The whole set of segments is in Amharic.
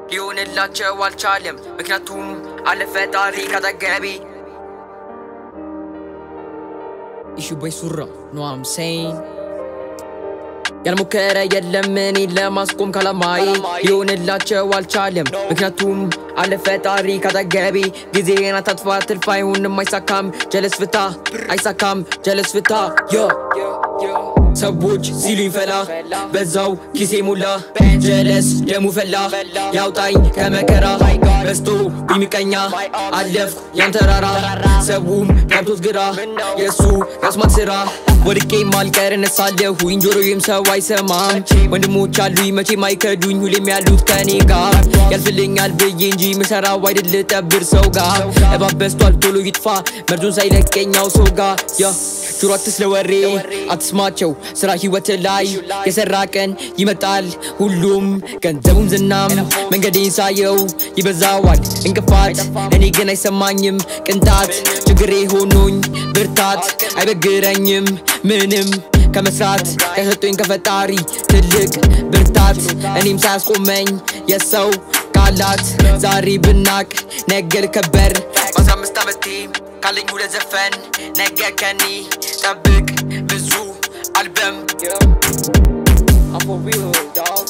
ሊሆንላቸው አልቻለም ምክንያቱም አለፈ ታሪክ አጠገቤ Issue by Sura, know what I'm saying? ያልሞከረ የለም እኔን ለማስቆም ካላማይ ሊሆንላቸው አልቻለም ምክንያቱም አለፈ ታሪክ አጠገቤ ጊዜን አታጥፋ ትልፋ አይሆንም አይሳካም ጀለስ ፍታ አይሳካም ጀለስ ፍታ ሰዎች ሲሉኝ ፈላ በዛው ኪሴ ሞላ ጀለስ ደሙ ፈላ ያውጣኝ ከመከራ በስቶ ቢሚቀኛ አለፍኩ ያን ተራራ ሰውም ገብቶት ግራ የሱ ያስማት ስራ ወድቄ ማልቀር እነሳለሁኝ ጆሮዬም ሰው አይሰማም ወንድሞች አሉኝ መቼም አይከዱኝ ሁሌም ያሉት ከኔ ጋር ያልፍልኛል ብዬ እንጂ ምሰራው አይደል ጠብር ሰው ጋር እባብ በስቷል ቶሎ ይጥፋ መርዙን ሳይለቀኛው ሰው ጋር ጆሮ አትስለወሬ አትስማቸው ስራ ህይወት ላይ የሰራ ቀን ይመጣል ሁሉም ገንዘቡም ዝናም መንገዴን ሳየው ይበዛዋል እንቅፋት እኔ ግን አይሰማኝም ቅንጣት ችግሬ ሆኖኝ ብርታት አይበግረኝም ምንም ከመስራት ከሰጡኝ ከፈጣሪ ትልቅ ብርታት እኔም ሳያስቆመኝ የሰው ቃላት ዛሬ ብናቅ ነገ ልከበር በ15 ዓመቴ ካለኝ ሁለት ዘፈን ነገ ከኔ ጠብቅ ብዙ አልበም I'm for real dog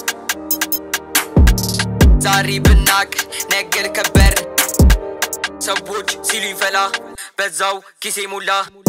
ዛሬ ብናቅ ነገ ልከበር ሰዎች ሲሉኝ ፈላ በዛው ኪሴ ሞላ